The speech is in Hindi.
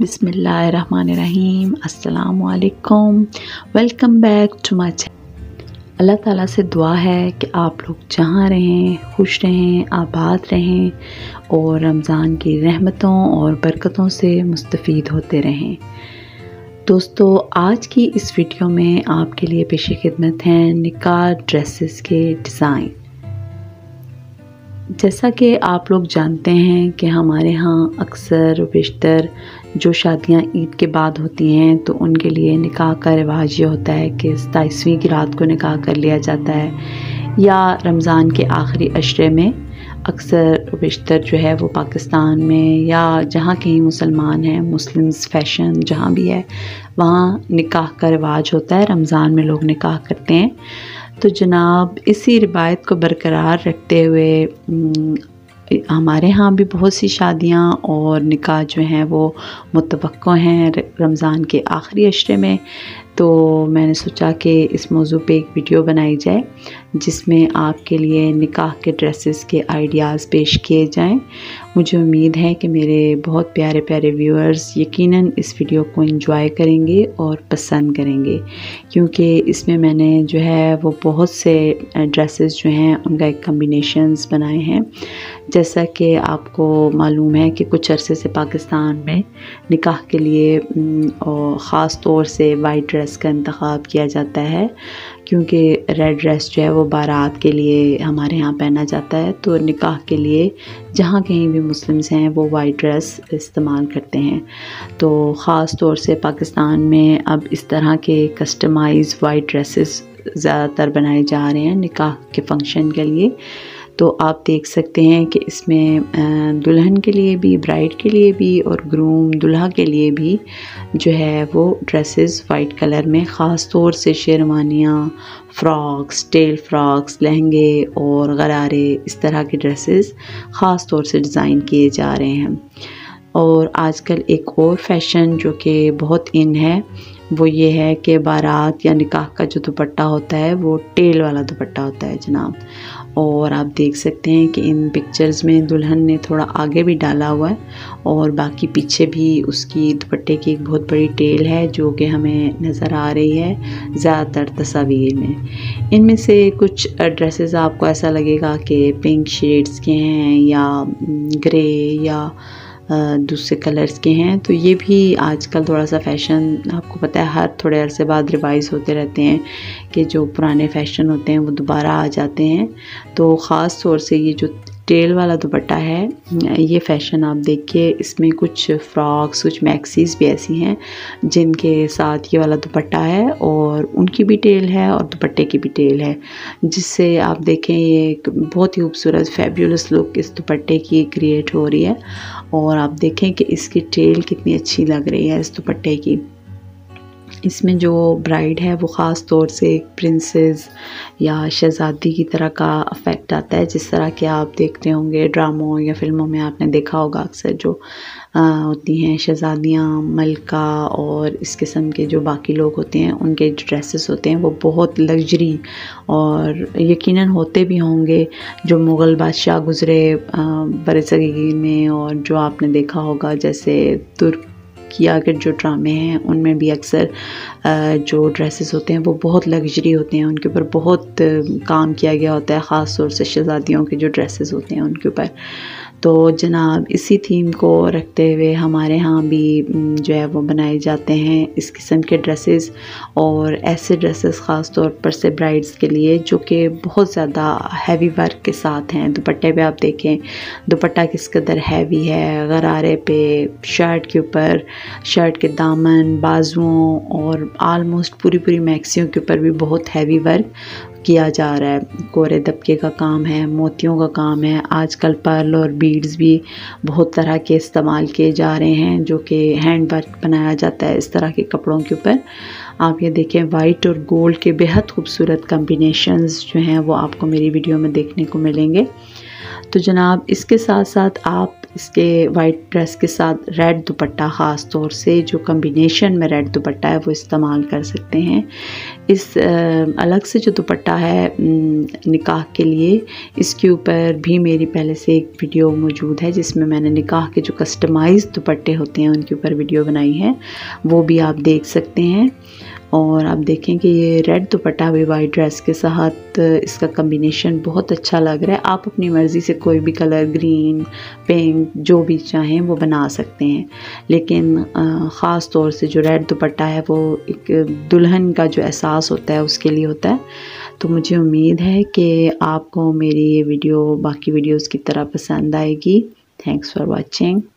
बिस्मिल्लाहिर्रहमानिर्रहीम। अस्सलामु अलैकुम। Welcome back to my channel. Allah ताला से दुआ है कि आप लोग जहाँ रहें खुश रहें, आबाद रहें और रमज़ान की रहमतों और बरकतों से मुस्तफ़ीद होते रहें। दोस्तों, आज की इस वीडियो में आपके लिए पेश खिदमत हैं निकाह ड्रेसेस के डिज़ाइन। जैसा कि आप लोग जानते हैं कि हमारे यहाँ अक्सर बेशतर जो शादियाँ ईद के बाद होती हैं तो उनके लिए निकाह का रिवाज ये होता है कि 27वीं की रात को निकाह कर लिया जाता है या रमज़ान के आखिरी अशरे में। अक्सर बेशतर जो है वो पाकिस्तान में या जहाँ कहीं मुसलमान हैं, मुस्लिम्स फैशन जहाँ भी है वहाँ निकाह का रिवाज होता है। रमज़ान में लोग निकाह करते हैं। तो जनाब, इसी रिवायत को बरकरार रखते हुए हमारे यहाँ भी बहुत सी शादियाँ और निकाह जो हैं वो मुतवक्को हैं रमज़ान के आखिरी अशरे में। तो मैंने सोचा कि इस मौजू पे एक वीडियो बनाई जाए जिसमें आपके लिए निकाह के ड्रेसेस के आइडियाज़ पेश किए जाएं। मुझे उम्मीद है कि मेरे बहुत प्यारे प्यारे व्यूअर्स यकीनन इस वीडियो को एंजॉय करेंगे और पसंद करेंगे, क्योंकि इसमें मैंने जो है वो बहुत से ड्रेसेस जो हैं उनका एक कम्बिनेशंस बनाए हैं। जैसा कि आपको मालूम है कि कुछ अरसे से पाकिस्तान में निकाह के लिए और ख़ास तौर से वाइट ड्रेस का इंतखाब किया जाता है, क्योंकि रेड ड्रेस जो है वो बारात के लिए हमारे यहाँ पहना जाता है। तो निकाह के लिए जहाँ कहीं भी मुस्लिम्स हैं वो वाइट ड्रेस इस्तेमाल करते हैं। तो ख़ास तौर से पाकिस्तान में अब इस तरह के कस्टमाइज़ वाइट ड्रेसेस ज़्यादातर बनाए जा रहे हैं निकाह के फंक्शन के लिए। तो आप देख सकते हैं कि इसमें दुल्हन के लिए भी, ब्राइड के लिए भी और ग्रूम दूल्हा के लिए भी जो है वो ड्रेसेस वाइट कलर में, ख़ास तौर से शेरवानियाँ, फ़्रॉक्स, टेल फ़्रॉक्स, लहंगे और गरारे, इस तरह के ड्रेसेस ख़ास तौर से डिज़ाइन किए जा रहे हैं। और आजकल एक और फैशन जो कि बहुत इन है वो ये है कि बारात या निकाह का जो दुपट्टा होता है वो टेल वाला दुपट्टा होता है जनाब। और आप देख सकते हैं कि इन पिक्चर्स में दुल्हन ने थोड़ा आगे भी डाला हुआ है और बाकी पीछे भी उसकी दुपट्टे की एक बहुत बड़ी टेल है जो कि हमें नज़र आ रही है ज़्यादातर तस्वीर में। इनमें से कुछ ड्रेसेस आपको ऐसा लगेगा कि पिंक शेड्स के हैं या ग्रे या दूसरे कलर्स के हैं। तो ये भी आजकल थोड़ा सा फ़ैशन, आपको पता है हर थोड़े अरसे बाद रिवाइज़ होते रहते हैं कि जो पुराने फ़ैशन होते हैं वो दोबारा आ जाते हैं। तो ख़ास तौर से ये जो टेल वाला दुपट्टा है ये फ़ैशन आप देखिए, इसमें कुछ फ़्रॉक्स, कुछ मैक्सीज़ भी ऐसी हैं जिनके साथ ये वाला दुपट्टा है और उनकी भी टेल है और दुपट्टे की भी टेल है, जिससे आप देखें ये एक बहुत ही खूबसूरत फैब्युलस लुक इस दुपट्टे की क्रिएट हो रही है। और आप देखें कि इसकी टेल कितनी अच्छी लग रही है इस दुपट्टे की। इसमें जो ब्राइड है वो ख़ास तौर से एक प्रिंसेस या शहज़ादी की तरह का इफ़ेक्ट आता है, जिस तरह के आप देखते होंगे ड्रामों या फिल्मों में आपने देखा होगा अक्सर जो होती हैं शहज़ादियाँ, मलका और इस किस्म के जो बाकी लोग होते हैं उनके जो ड्रेसेस होते हैं वो बहुत लग्जरी और यकीनन होते भी होंगे। जो मुग़ल बादशाह गुज़रे बरसगीर में और जो आपने देखा होगा जैसे तुर्किया के जो ड्रामे हैं उनमें भी अक्सर जो ड्रेसेस होते हैं वो बहुत लग्जरी होते हैं, उनके ऊपर बहुत काम किया गया होता है, ख़ास तौर से शहज़ादियों के जो ड्रेसेस होते हैं उनके ऊपर। तो जनाब, इसी थीम को रखते हुए हमारे यहाँ भी जो है वो बनाए जाते हैं इस किस्म के ड्रेसेस। और ऐसे ड्रेसेस ख़ास तौर पर से ब्राइड्स के लिए जो कि बहुत ज़्यादा हैवी वर्क के साथ हैं। दुपट्टे पे आप देखें दुपट्टा किस कदर हैवी है, गरारे पे, शर्ट के ऊपर, शर्ट के दामन, बाजुओं और आलमोस्ट पूरी मैक्सियों के ऊपर भी बहुत हैवी वर्क किया जा रहा है। कोरे दबके का काम है, मोतियों का काम है। आजकल पर्ल और बीड्स भी बहुत तरह के इस्तेमाल किए जा रहे हैं जो कि हैंड वर्क बनाया जाता है इस तरह के कपड़ों के ऊपर। आप ये देखें वाइट और गोल्ड के बेहद खूबसूरत कॉम्बिनेशंस जो हैं वो आपको मेरी वीडियो में देखने को मिलेंगे। तो जनाब, इसके साथ साथ आप इसके वाइट ड्रेस के साथ रेड दुपट्टा, ख़ास तौर से जो कम्बिनेशन में रेड दुपट्टा है वो इस्तेमाल कर सकते हैं। इस अलग से जो दुपट्टा है निकाह के लिए, इसके ऊपर भी मेरी पहले से एक वीडियो मौजूद है जिसमें मैंने निकाह के जो कस्टमाइज़ दुपट्टे होते हैं उनके ऊपर वीडियो बनाई है, वो भी आप देख सकते हैं। और आप देखें कि ये रेड दुपट्टा भी वाइट ड्रेस के साथ इसका कम्बिनेशन बहुत अच्छा लग रहा है। आप अपनी मर्ज़ी से कोई भी कलर, ग्रीन, पिंक, जो भी चाहें वो बना सकते हैं, लेकिन ख़ास तौर से जो रेड दुपट्टा है वो एक दुल्हन का जो एहसास होता है उसके लिए होता है। तो मुझे उम्मीद है कि आपको मेरी ये वीडियो बाकी वीडियोज़ की तरह पसंद आएगी। Thanks for watching.